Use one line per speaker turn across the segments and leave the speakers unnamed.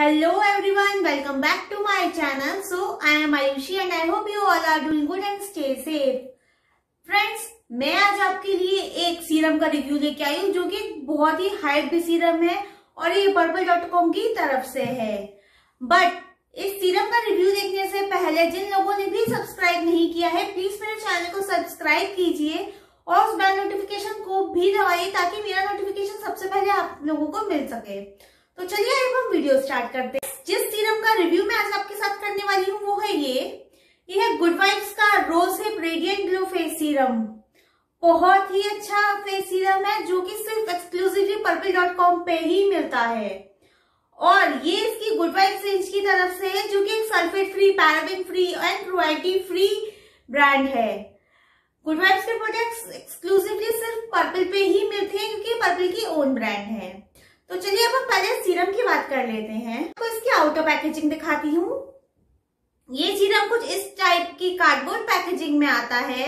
Hello everyone, welcome back to my channel. So I am Ayushi and I hope you all are doing good and stay safe. Friends, मैं आज आपके लिए एक serum का review लेके आई हूँ जो कि बहुत ही हाइप सीरम है और ये purple.com की तरफ से है। बट इस सीरम का रिव्यू देखने से पहले जिन लोगों ने भी सब्सक्राइब नहीं किया है प्लीज मेरे चैनल को सब्सक्राइब कीजिए और उस बेल नोटिफिकेशन को भी दबाइए ताकि मेरा नोटिफिकेशन सबसे पहले आप लोगों को मिल सके। तो चलिए अब हम वीडियो स्टार्ट करते हैं। जिस सीरम का रिव्यू मैं आज आपके साथ करने वाली हूँ वो है ये है गुड वाइब्स का rose hip radiant glow face serum. बहुत ही अच्छा फेस सीरम है जो कि सिर्फ एक्सक्लूसिवली purple.com पे ही मिलता है और ये इसकी गुड वाइब्स रेंज की तरफ से है जो कि एक sulphate free, paraben free and cruelty free brand है। गुड वाइब्स के प्रोडक्ट्स एक्सक्लूसिवली सिर्फ पर्पल पे ही मिलते हैं क्योंकि पर्पल की ओन ब्रांड है। तो चलिए अब हम पहले सीरम की बात कर लेते हैं। तो इसकी आउटर पैकेजिंग दिखाती हूँ। ये सीरम कुछ इस टाइप की कार्डबोर्ड पैकेजिंग में आता है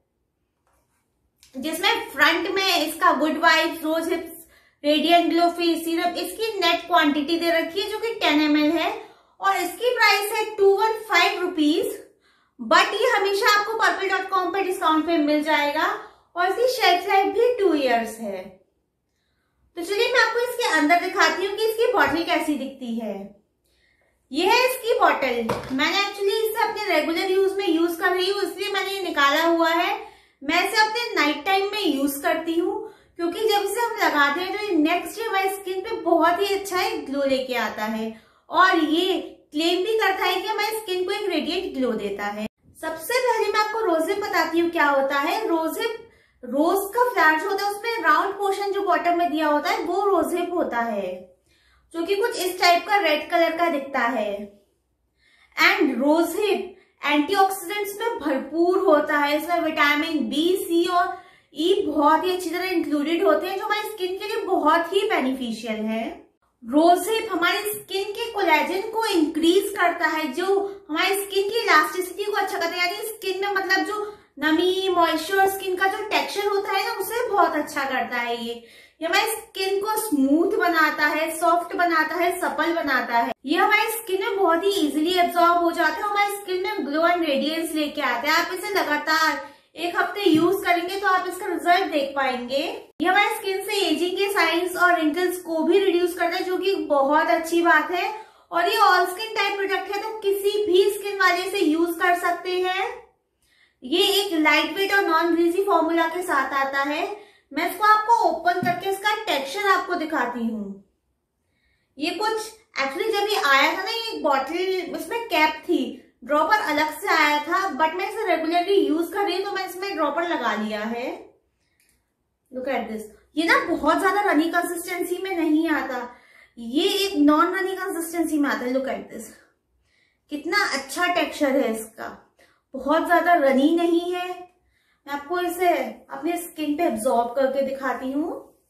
जिसमें फ्रंट में इसका good vibes rose hips radiant glow face serum इसकी नेट क्वांटिटी दे रखी है जो कि 10 ml है और इसकी प्राइस है 215 रुपीज। बट ये हमेशा आपको purple.com पे डिस्काउंट पे मिल जाएगा और इसकी शेल्फ लाइफ भी 2 years है। तो चलिए मैं आपको इसके अंदर दिखाती हूँ कि इसकी बॉटल कैसी दिखती है। यह है इसकी बॉटल। मैंने एक्चुअली इसे अपने रेगुलर यूज में यूज कर रही हूँ इसलिए मैंने ये निकाला हुआ है। मैं इसे अपने नाइट टाइम में यूज करती हूँ क्योंकि जब इसे हम लगाते हैं तो ये नेक्स्ट डे हमारी स्किन पे बहुत ही अच्छा एक ग्लो लेके आता है और ये क्लेम भी करता है कि हमारी स्किन को एक रेडिएंट ग्लो देता है। सबसे पहले मैं आपको रोजहिप बताती हूँ क्या होता है। रोजहिप रोज का फ्लावर जो होता है उसमें राउंड पोर्शन जो बॉटम में दिया होता है वो रोजहिप होता है जो कि कुछ इस टाइप का रेड कलर का दिखता है। एंड रोजहिप एंटीऑक्सीडेंट्स में भरपूर होता है। इसमें विटामिन बी, सी और ई बहुत ही अच्छी तरह इंक्लूडेड होते हैं जो हमारी स्किन के लिए बहुत ही बेनिफिशियल है। रोजहिप हमारी स्किन के कोलेजन को इंक्रीज करता है जो हमारी स्किन की इलास्टिसिटी को अच्छा करता है। यानी स्किन में मतलब जो नमी, मॉइस्चर, स्किन का जो टेक्सचर होता है ना उसे बहुत अच्छा करता है। ये हमारी स्किन को स्मूथ बनाता है, सॉफ्ट बनाता है, सपल बनाता है। ये हमारी स्किन में बहुत ही इजीली एब्जॉर्ब हो जाता है। हमारी स्किन में ग्लो एंड रेडियंस लेके आता है। आप इसे लगातार 1 हफ्ते यूज करेंगे तो आप इसका रिजल्ट देख पाएंगे। ये हमारी स्किन से एजिंग के साइंस और रिंकल्स को भी रिड्यूस करता है जो कि बहुत अच्छी बात है। और ये ऑल स्किन टाइप प्रोडक्ट है तो किसी भी स्किन वाले से यूज कर सकते हैं। ये एक लाइट वेट और नॉन ग्रीजी फॉर्मूला के साथ आता है। मैं इसको आपको ओपन करके इसका टेक्सचर आपको दिखाती हूँ। ये कुछ एक्चुअली जब ये आया था ना ये बॉटल इसमें कैप थी, ड्रॉपर अलग से आया था बट मैं इसे रेगुलरली यूज कर रही हूँ तो मैं इसमें ड्रॉपर लगा लिया है। Look at this. ये ना बहुत ज्यादा रनी कंसिस्टेंसी में नहीं आता, ये एक नॉन रनी कंसिस्टेंसी में आता है। लुक एट दिस, कितना अच्छा टेक्सचर है इसका, बहुत ज्यादा रनी नहीं है। मैं आपको इसे अपने स्किन पे एब्जॉर्ब करके दिखाती हूँ।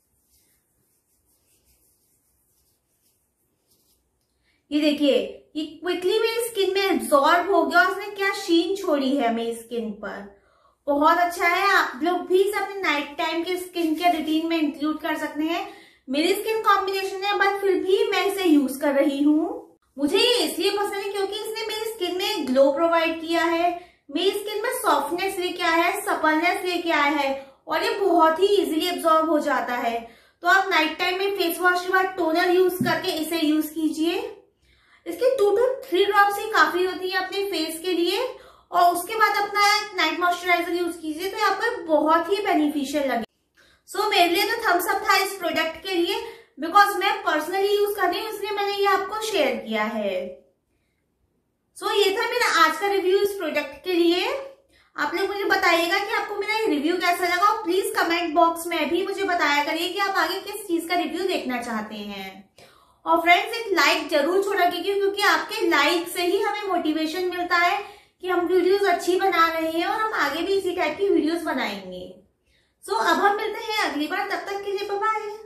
ये देखिए ये क्विकली मेरी स्किन में एब्जॉर्ब हो गया और इसने क्या शीन छोड़ी है मेरी स्किन पर। बहुत अच्छा है। आप लोग भी इसे अपने नाइट टाइम के स्किन केयर रूटीन में इंक्लूड कर सकते हैं। मेरी स्किन कॉम्बिनेशन है बट फिर भी मैं इसे यूज कर रही हूँ। मुझे ये इसलिए पसंद है क्योंकि इसने मेरी स्किन में ग्लो प्रोवाइड किया है, मेरी स्किन में सॉफ्टनेस लेके आया है, सपलनेस लेके आया है और ये बहुत ही इजीली एब्जॉर्ब हो जाता है। तो आप नाइट टाइम में फेस वॉश के बाद टोनर यूज करके इसे यूज कीजिए। इसके 2 to 3 ड्रॉप्स ही काफी होती है अपने फेस के लिए और उसके बाद अपना नाइट मॉइस्चराइजर यूज कीजिए तो आपको बहुत ही बेनिफिशियल लगे। सो मेरे लिए तो थम्स अप था इस प्रोडक्ट के लिए बिकॉज मैं पर्सनली यूज कर रही हूँ इसलिए मैंने ये आपको शेयर किया है। सो ये था मेरा आज का रिव्यू इस प्रोडक्ट के लिए। आप लोग मुझे बताइएगा कि आपको मेरा ये रिव्यू कैसा लगा और प्लीज कमेंट बॉक्स में भी मुझे बताया करिए कि आप आगे किस चीज का रिव्यू देखना चाहते हैं। और फ्रेंड्स एक लाइक जरूर छोड़ा कीजिए क्योंकि आपके लाइक से ही हमें मोटिवेशन मिलता है कि हम वीडियोस अच्छी बना रहे हैं और हम आगे भी इसी टाइप की वीडियोस बनाएंगे। सो अब हम मिलते हैं अगली बार, तब तक के लिए बाय बाय।